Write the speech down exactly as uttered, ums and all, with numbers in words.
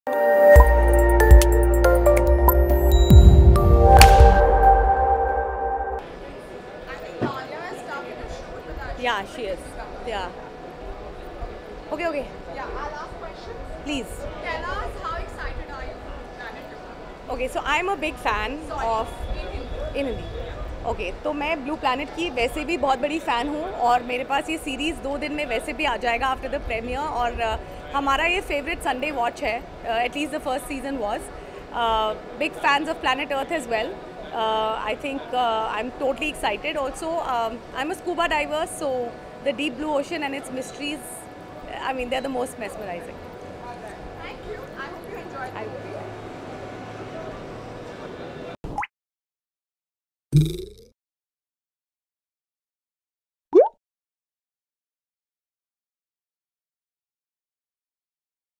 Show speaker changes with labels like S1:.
S1: Yeah, she is. Yeah. Okay, okay.
S2: Yeah, our last question.
S1: Please.
S2: Tell us how excited are you for Planet Earth?
S1: Okay, so I'm a big fan of
S2: In Hindi.
S1: in Hindi okay तो मैं blue planet की वैसे भी बहुत बड़ी fan हूँ और मेरे पास ये सीरीज़ दो दिन में वैसे भी आ जाएगा आफ्टर द प्रीमियर और uh, हमारा ये फेवरेट संडे वॉच है at least the first season was big fans of Planet Earth as well I think I am totally excited also I am a scuba diver so the deep blue ocean and its mysteries I mean, they're the most mesmerizing.
S2: Thank you. I hope you enjoyed.
S1: I